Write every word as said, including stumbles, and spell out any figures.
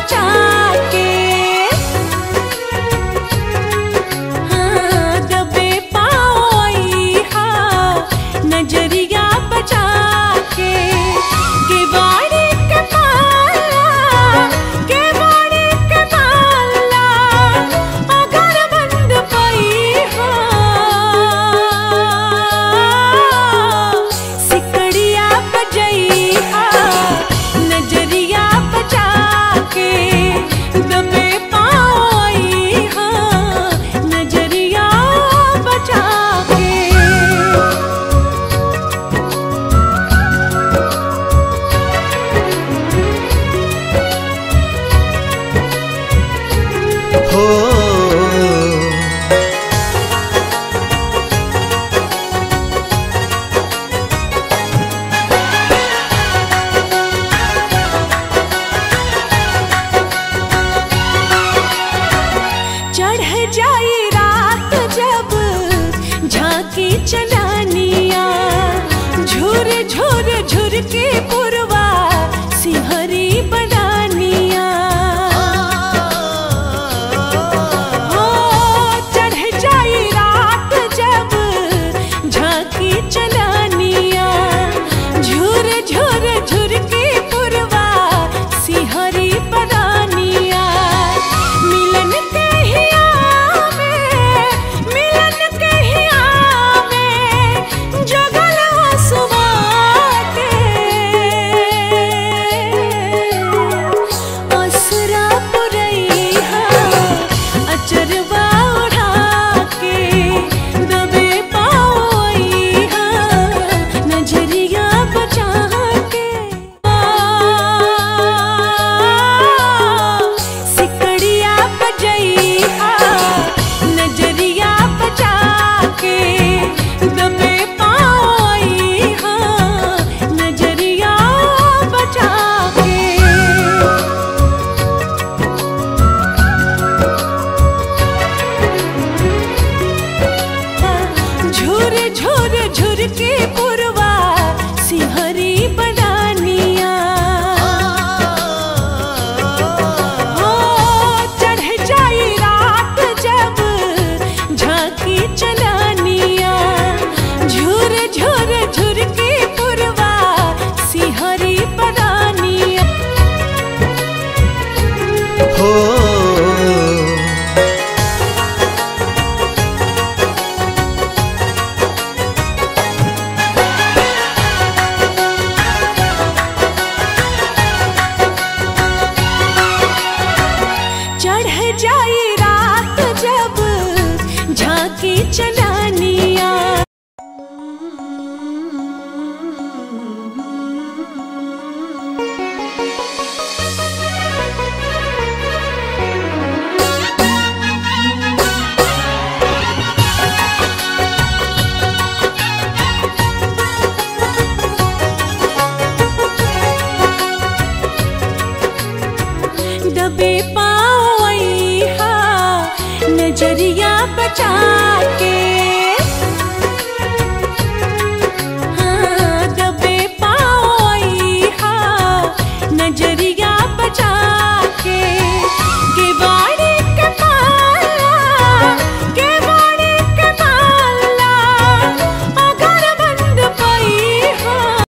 बचा के। हाँ दबे पाओ अइहा नजरिया बचा के। केवाड़ी के ताला केवाड़ी के ताला अगर बंद पइहा। सिकड़िया बजइहा नजरिया बचा के। दबे पाओ अइहा नजरिया बचा के। हो चढ़ जाई रात जब झांकी चलानिया। झुर झुर झुर के पुरवा सिंहरी बदानिया। हो चढ़ जाई रात जब झांकी चलानिया। झुर झुर झुर के पुरवा सिंहरी बदानिया। मिलन के हिया में मिलन के हिया में जगल हंसवा के। असरा पुरैहा अचरवा उड़ा के। दबे पाओ अइहा नजरिया बचा के। सिकड़िया बजइहा नजरिया बचा के। दबे पाओ अइहा नजरिया बचा के। झुर झुर झुर के पुरवा सिंहरी बदानिया। हो चढ़ जाई रात जब झांकी चलानिया। झुर झुर झुर के पुरवा सिंहरी बदानिया। हो चढ़ जाई रात जब झांकी चलानिया। दबे पाओ अइहा नजरिया बचा के।